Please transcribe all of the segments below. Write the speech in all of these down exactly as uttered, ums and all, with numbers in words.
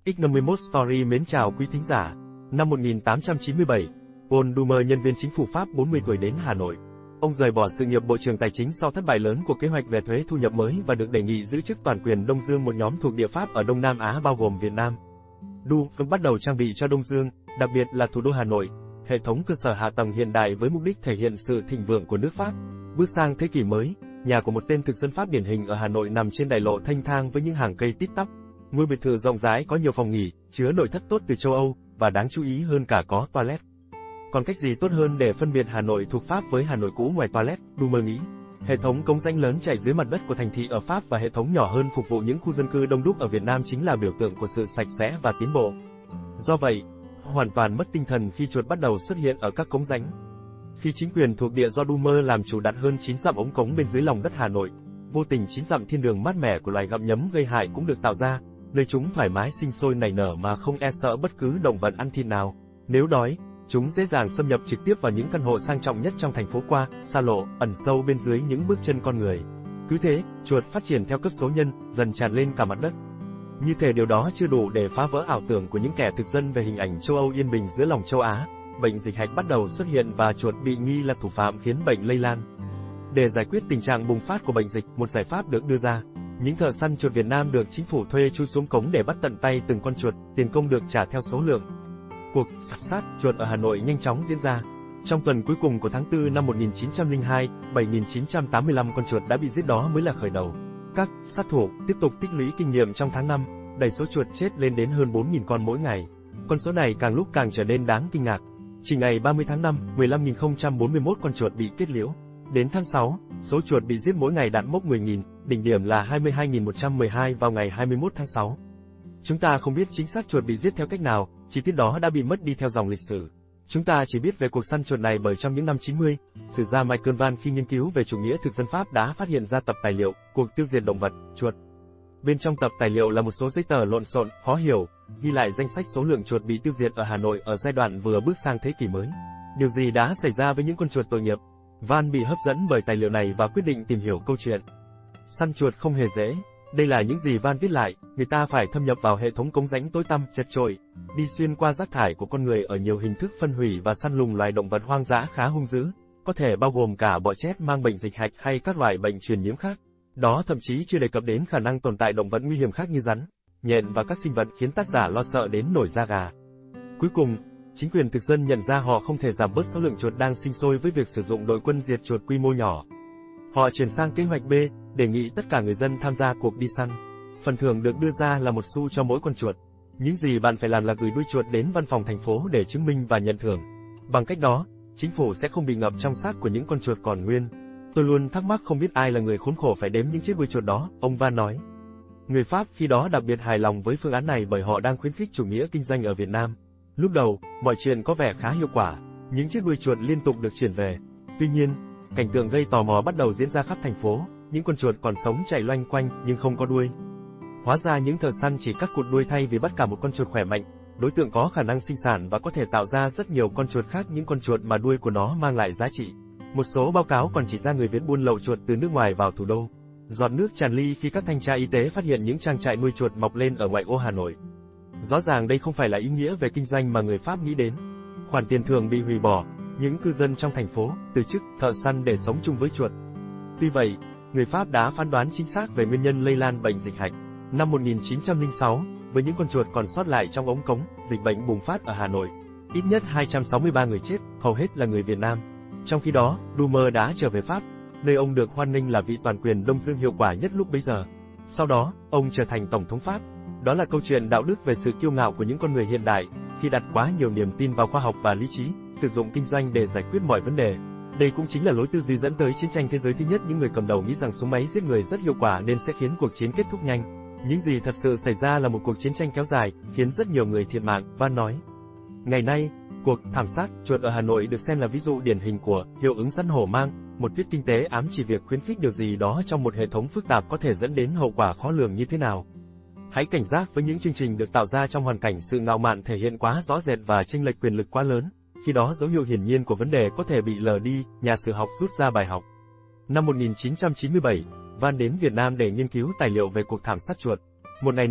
ích năm mươi mốt Story mến chào quý thính giả. Năm một nghìn tám trăm chín mươi bảy, Paul Doumer, nhân viên chính phủ Pháp bốn mươi tuổi đến Hà Nội. Ông rời bỏ sự nghiệp Bộ trưởng Tài chính sau thất bại lớn của kế hoạch về thuế thu nhập mới và được đề nghị giữ chức toàn quyền Đông Dương, một nhóm thuộc địa Pháp ở Đông Nam Á bao gồm Việt Nam. Doumer bắt đầu trang bị cho Đông Dương, đặc biệt là thủ đô Hà Nội, hệ thống cơ sở hạ tầng hiện đại với mục đích thể hiện sự thịnh vượng của nước Pháp. Bước sang thế kỷ mới, nhà của một tên thực dân Pháp điển hình ở Hà Nội nằm trên đại lộ thanh thang với những hàng cây tít tắp. Ngôi biệt thự rộng rãi có nhiều phòng nghỉ, chứa nội thất tốt từ châu Âu, và đáng chú ý hơn cả có toilet. Còn cách gì tốt hơn để phân biệt Hà Nội thuộc Pháp với Hà Nội cũ ngoài toilet, Doumer nghĩ. Hệ thống cống rãnh lớn chảy dưới mặt đất của thành thị ở Pháp và hệ thống nhỏ hơn phục vụ những khu dân cư đông đúc ở Việt Nam chính là biểu tượng của sự sạch sẽ và tiến bộ. Do vậy, hoàn toàn mất tinh thần khi chuột bắt đầu xuất hiện ở các cống rãnh. Khi chính quyền thuộc địa do Doumer làm chủ đặt hơn chín dặm ống cống bên dưới lòng đất Hà Nội, vô tình chín dặm thiên đường mát mẻ của loài gặm nhấm gây hại cũng được tạo ra, nơi chúng thoải mái sinh sôi nảy nở mà không e sợ bất cứ động vật ăn thịt nào. Nếu đói, chúng dễ dàng xâm nhập trực tiếp vào những căn hộ sang trọng nhất trong thành phố qua xa lộ, ẩn sâu bên dưới những bước chân con người. Cứ thế, chuột phát triển theo cấp số nhân, dần tràn lên cả mặt đất. Như thể điều đó chưa đủ để phá vỡ ảo tưởng của những kẻ thực dân về hình ảnh châu Âu yên bình giữa lòng châu Á, bệnh dịch hạch bắt đầu xuất hiện và chuột bị nghi là thủ phạm khiến bệnh lây lan. Để giải quyết tình trạng bùng phát của bệnh dịch, một giải pháp được đưa ra. Những thợ săn chuột Việt Nam được chính phủ thuê chui xuống cống để bắt tận tay từng con chuột, tiền công được trả theo số lượng. Cuộc săn sát chuột ở Hà Nội nhanh chóng diễn ra. Trong tuần cuối cùng của tháng tư năm một nghìn chín trăm lẻ hai, bảy nghìn chín trăm tám mươi lăm con chuột đã bị giết, đó mới là khởi đầu. Các sát thủ tiếp tục tích lũy kinh nghiệm trong tháng năm, đẩy số chuột chết lên đến hơn bốn nghìn con mỗi ngày. Con số này càng lúc càng trở nên đáng kinh ngạc. Chỉ ngày ba mươi tháng năm, mười lăm nghìn không trăm bốn mươi mốt con chuột bị kết liễu. Đến tháng sáu, số chuột bị giết mỗi ngày đạt mốc mười nghìn, đỉnh điểm là hai mươi hai nghìn một trăm mười hai vào ngày hai mươi mốt tháng sáu. Chúng ta không biết chính xác chuột bị giết theo cách nào, chi tiết đó đã bị mất đi theo dòng lịch sử. Chúng ta chỉ biết về cuộc săn chuột này bởi trong những năm chín mươi, sử gia Michael Vann khi nghiên cứu về chủ nghĩa thực dân Pháp đã phát hiện ra tập tài liệu Cuộc tiêu diệt động vật, chuột. Bên trong tập tài liệu là một số giấy tờ lộn xộn, khó hiểu, ghi lại danh sách số lượng chuột bị tiêu diệt ở Hà Nội ở giai đoạn vừa bước sang thế kỷ mới. Điều gì đã xảy ra với những con chuột tội nghiệp? Vann bị hấp dẫn bởi tài liệu này và quyết định tìm hiểu câu chuyện. Săn chuột không hề dễ. Đây là những gì Vann viết lại, người ta phải thâm nhập vào hệ thống cống rãnh tối tăm, chật chội, đi xuyên qua rác thải của con người ở nhiều hình thức phân hủy và săn lùng loài động vật hoang dã khá hung dữ, có thể bao gồm cả bọ chét mang bệnh dịch hạch hay các loại bệnh truyền nhiễm khác. Đó thậm chí chưa đề cập đến khả năng tồn tại động vật nguy hiểm khác như rắn, nhện và các sinh vật khiến tác giả lo sợ đến nổi da gà. Cuối cùng, chính quyền thực dân nhận ra họ không thể giảm bớt số lượng chuột đang sinh sôi với việc sử dụng đội quân diệt chuột quy mô nhỏ. Họ chuyển sang kế hoạch B, đề nghị tất cả người dân tham gia cuộc đi săn. Phần thưởng được đưa ra là một xu cho mỗi con chuột. Những gì bạn phải làm là gửi đuôi chuột đến văn phòng thành phố để chứng minh và nhận thưởng. Bằng cách đó, chính phủ sẽ không bị ngập trong xác của những con chuột còn nguyên. Tôi luôn thắc mắc không biết ai là người khốn khổ phải đếm những chiếc đuôi chuột đó, ông Vann nói. Người Pháp khi đó đặc biệt hài lòng với phương án này bởi họ đang khuyến khích chủ nghĩa kinh doanh ở Việt Nam. Lúc đầu, mọi chuyện có vẻ khá hiệu quả, những chiếc đuôi chuột liên tục được chuyển về. Tuy nhiên, cảnh tượng gây tò mò bắt đầu diễn ra khắp thành phố, những con chuột còn sống chạy loanh quanh nhưng không có đuôi. Hóa ra những thợ săn chỉ cắt cụt đuôi thay vì bắt cả một con chuột khỏe mạnh, đối tượng có khả năng sinh sản và có thể tạo ra rất nhiều con chuột khác, những con chuột mà đuôi của nó mang lại giá trị. Một số báo cáo còn chỉ ra người Việt buôn lậu chuột từ nước ngoài vào thủ đô. Giọt nước tràn ly khi các thanh tra y tế phát hiện những trang trại nuôi chuột mọc lên ở ngoại ô Hà Nội. Rõ ràng đây không phải là ý nghĩa về kinh doanh mà người Pháp nghĩ đến. Khoản tiền thưởng bị hủy bỏ, những cư dân trong thành phố từ chức thợ săn để sống chung với chuột. Tuy vậy, người Pháp đã phán đoán chính xác về nguyên nhân lây lan bệnh dịch hạch. Năm một nghìn chín trăm lẻ sáu, với những con chuột còn sót lại trong ống cống, dịch bệnh bùng phát ở Hà Nội. Ít nhất hai trăm sáu mươi ba người chết, hầu hết là người Việt Nam. Trong khi đó, Doumer đã trở về Pháp, nơi ông được hoan nghênh là vị toàn quyền Đông Dương hiệu quả nhất lúc bấy giờ. Sau đó, ông trở thành Tổng thống Pháp. Đó là câu chuyện đạo đức về sự kiêu ngạo của những con người hiện đại, khi đặt quá nhiều niềm tin vào khoa học và lý trí, sử dụng kinh doanh để giải quyết mọi vấn đề. Đây cũng chính là lối tư duy dẫn tới chiến tranh thế giới thứ nhất. Những người cầm đầu nghĩ rằng súng máy giết người rất hiệu quả nên sẽ khiến cuộc chiến kết thúc nhanh. Những gì thật sự xảy ra là một cuộc chiến tranh kéo dài, khiến rất nhiều người thiệt mạng, Vann nói. Ngày nay, cuộc thảm sát chuột ở Hà Nội được xem là ví dụ điển hình của hiệu ứng săn hổ mang, một thuyết kinh tế ám chỉ việc khuyến khích điều gì đó trong một hệ thống phức tạp có thể dẫn đến hậu quả khó lường như thế nào. Hãy cảnh giác với những chương trình được tạo ra trong hoàn cảnh sự ngạo mạn thể hiện quá rõ rệt và chênh lệch quyền lực quá lớn. Khi đó dấu hiệu hiển nhiên của vấn đề có thể bị lờ đi, nhà sử học rút ra bài học. Năm một nghìn chín trăm chín mươi bảy, Vann đến Việt Nam để nghiên cứu tài liệu về cuộc thảm sát chuột. Một ngày nọ,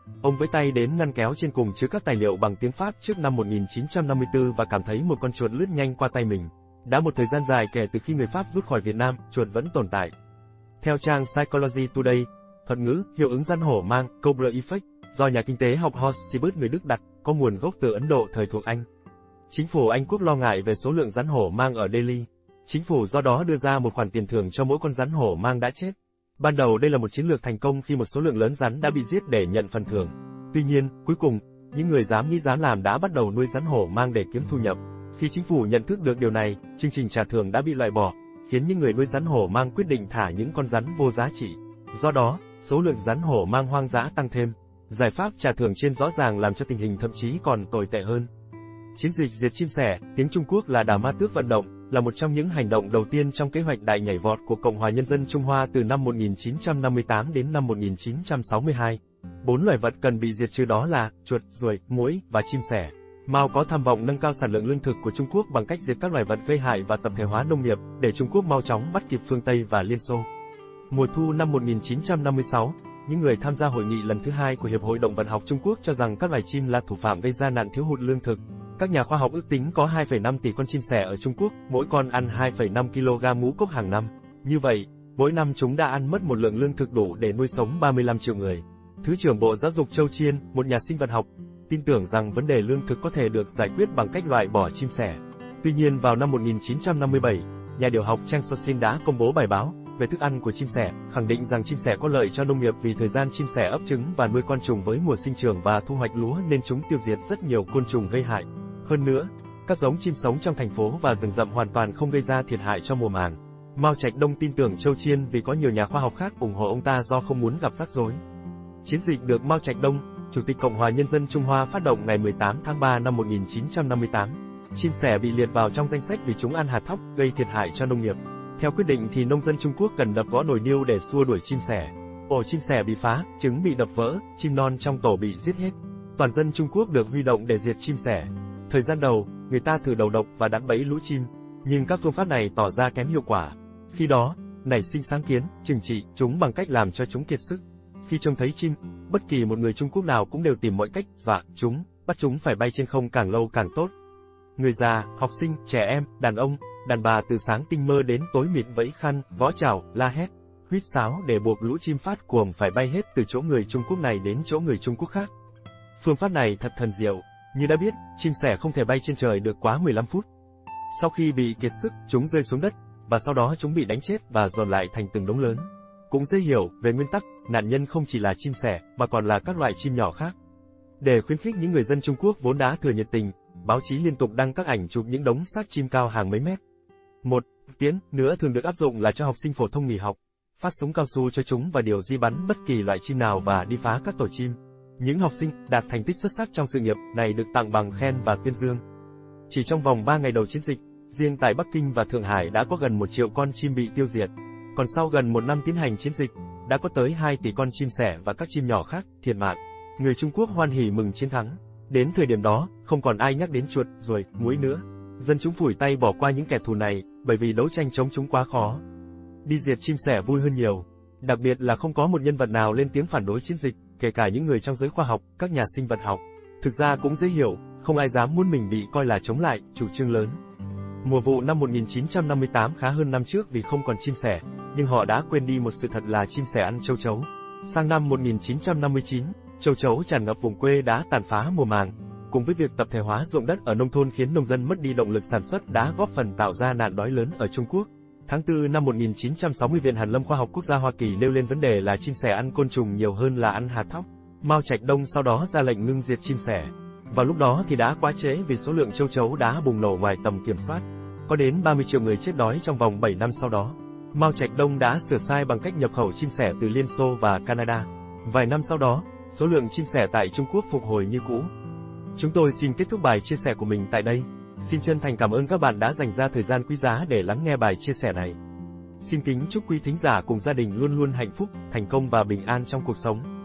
Ông với tay đến ngăn kéo trên cùng chứa các tài liệu bằng tiếng Pháp trước năm một nghìn chín trăm năm mươi tư và cảm thấy một con chuột lướt nhanh qua tay mình. Đã một thời gian dài kể từ khi người Pháp rút khỏi Việt Nam, chuột vẫn tồn tại. Theo trang Psychology Today, thuật ngữ hiệu ứng rắn hổ mang Cobra Effect do nhà kinh tế học Horst Siebert người Đức đặt, có nguồn gốc từ Ấn Độ thời thuộc Anh. Chính phủ Anh Quốc lo ngại về số lượng rắn hổ mang ở Delhi. Chính phủ do đó đưa ra một khoản tiền thưởng cho mỗi con rắn hổ mang đã chết. Ban đầu đây là một chiến lược thành công khi một số lượng lớn rắn đã bị giết để nhận phần thưởng. Tuy nhiên, cuối cùng, những người dám nghĩ dám làm đã bắt đầu nuôi rắn hổ mang để kiếm thu nhập. Khi chính phủ nhận thức được điều này, chương trình trả thưởng đã bị loại bỏ, khiến những người nuôi rắn hổ mang quyết định thả những con rắn vô giá trị. Do đó, số lượng rắn hổ mang hoang dã tăng thêm. Giải pháp trả thưởng trên rõ ràng làm cho tình hình thậm chí còn tồi tệ hơn. Chiến dịch diệt chim sẻ, tiếng Trung Quốc là Đào Ma Tước vận động, là một trong những hành động đầu tiên trong kế hoạch đại nhảy vọt của Cộng hòa Nhân dân Trung Hoa từ năm một nghìn chín trăm năm mươi tám đến năm một nghìn chín trăm sáu mươi hai. Bốn loài vật cần bị diệt trừ đó là chuột, ruồi, muỗi và chim sẻ. Mao có tham vọng nâng cao sản lượng lương thực của Trung Quốc bằng cách diệt các loài vật gây hại và tập thể hóa nông nghiệp, để Trung Quốc mau chóng bắt kịp phương Tây và Liên Xô. Mùa thu năm một nghìn chín trăm năm mươi sáu, những người tham gia hội nghị lần thứ hai của Hiệp hội Động vật học Trung Quốc cho rằng các loài chim là thủ phạm gây ra nạn thiếu hụt lương thực. Các nhà khoa học ước tính có hai phẩy năm tỷ con chim sẻ ở Trung Quốc, mỗi con ăn hai phẩy năm ki lô gam ngũ cốc hàng năm. Như vậy, mỗi năm chúng đã ăn mất một lượng lương thực đủ để nuôi sống ba mươi lăm triệu người. Thứ trưởng Bộ Giáo dục Châu Chiên, một nhà sinh vật học, tin tưởng rằng vấn đề lương thực có thể được giải quyết bằng cách loại bỏ chim sẻ. Tuy nhiên vào năm một nghìn chín trăm năm mươi bảy, nhà điều học Chang Sosin đã công bố bài báo về thức ăn của chim sẻ, khẳng định rằng chim sẻ có lợi cho nông nghiệp vì thời gian chim sẻ ấp trứng và nuôi con trùng với mùa sinh trưởng và thu hoạch lúa nên chúng tiêu diệt rất nhiều côn trùng gây hại. Hơn nữa, các giống chim sống trong thành phố và rừng rậm hoàn toàn không gây ra thiệt hại cho mùa màng. Mao Trạch Đông tin tưởng Châu Chiên vì có nhiều nhà khoa học khác ủng hộ ông ta do không muốn gặp rắc rối. Chiến dịch được Mao Trạch Đông, Chủ tịch Cộng hòa Nhân dân Trung Hoa phát động ngày mười tám tháng ba năm một nghìn chín trăm năm mươi tám. Chim sẻ bị liệt vào trong danh sách vì chúng ăn hạt thóc, gây thiệt hại cho nông nghiệp. Theo quyết định thì nông dân Trung Quốc cần đập gõ nồi niêu để xua đuổi chim sẻ. Ổ chim sẻ bị phá, trứng bị đập vỡ, chim non trong tổ bị giết hết. Toàn dân Trung Quốc được huy động để diệt chim sẻ. Thời gian đầu, người ta thử đầu độc và đánh bẫy lũ chim, nhưng các phương pháp này tỏ ra kém hiệu quả. Khi đó, nảy sinh sáng kiến, trừng trị chúng bằng cách làm cho chúng kiệt sức. Khi trông thấy chim, bất kỳ một người Trung Quốc nào cũng đều tìm mọi cách dọa chúng, bắt chúng phải bay trên không càng lâu càng tốt. Người già, học sinh, trẻ em, đàn ông, đàn bà từ sáng tinh mơ đến tối mịt vẫy khăn, võ chảo, la hét, huýt sáo để buộc lũ chim phát cuồng phải bay hết từ chỗ người Trung Quốc này đến chỗ người Trung Quốc khác. Phương pháp này thật thần diệu. Như đã biết, chim sẻ không thể bay trên trời được quá mười lăm phút. Sau khi bị kiệt sức, chúng rơi xuống đất, và sau đó chúng bị đánh chết và dồn lại thành từng đống lớn. Cũng dễ hiểu, về nguyên tắc, nạn nhân không chỉ là chim sẻ, mà còn là các loại chim nhỏ khác. Để khuyến khích những người dân Trung Quốc vốn đã thừa nhiệt tình, báo chí liên tục đăng các ảnh chụp những đống xác chim cao hàng mấy mét. Một tiễn nữa thường được áp dụng là cho học sinh phổ thông nghỉ học, phát súng cao su cho chúng và điều di bắn bất kỳ loại chim nào và đi phá các tổ chim. Những học sinh đạt thành tích xuất sắc trong sự nghiệp này được tặng bằng khen và tuyên dương. Chỉ trong vòng ba ngày đầu chiến dịch, riêng tại Bắc Kinh và Thượng Hải đã có gần một triệu con chim bị tiêu diệt. Còn sau gần một năm tiến hành chiến dịch, đã có tới hai tỷ con chim sẻ và các chim nhỏ khác thiệt mạng. Người Trung Quốc hoan hỉ mừng chiến thắng. Đến thời điểm đó, không còn ai nhắc đến chuột, ruồi, muỗi nữa. Dân chúng phủi tay bỏ qua những kẻ thù này, bởi vì đấu tranh chống chúng quá khó. Đi diệt chim sẻ vui hơn nhiều. Đặc biệt là không có một nhân vật nào lên tiếng phản đối chiến dịch, kể cả những người trong giới khoa học, các nhà sinh vật học. Thực ra cũng dễ hiểu, không ai dám muốn mình bị coi là chống lại chủ trương lớn. Mùa vụ năm một nghìn chín trăm năm mươi tám khá hơn năm trước vì không còn chim sẻ, nhưng họ đã quên đi một sự thật là chim sẻ ăn châu chấu. Sang năm một nghìn chín trăm năm mươi chín, châu chấu tràn ngập vùng quê đã tàn phá mùa màng, cùng với việc tập thể hóa ruộng đất ở nông thôn khiến nông dân mất đi động lực sản xuất đã góp phần tạo ra nạn đói lớn ở Trung Quốc. Tháng tư năm một nghìn chín trăm sáu mươi, Viện Hàn lâm Khoa học Quốc gia Hoa Kỳ nêu lên vấn đề là chim sẻ ăn côn trùng nhiều hơn là ăn hạt thóc. Mao Trạch Đông sau đó ra lệnh ngưng diệt chim sẻ. Vào lúc đó thì đã quá trễ vì số lượng châu chấu đã bùng nổ ngoài tầm kiểm soát. Có đến ba mươi triệu người chết đói trong vòng bảy năm sau đó. Mao Trạch Đông đã sửa sai bằng cách nhập khẩu chim sẻ từ Liên Xô và Canada. Vài năm sau đó, số lượng chim sẻ tại Trung Quốc phục hồi như cũ. Chúng tôi xin kết thúc bài chia sẻ của mình tại đây. Xin chân thành cảm ơn các bạn đã dành ra thời gian quý giá để lắng nghe bài chia sẻ này. Xin kính chúc quý thính giả cùng gia đình luôn luôn hạnh phúc, thành công và bình an trong cuộc sống.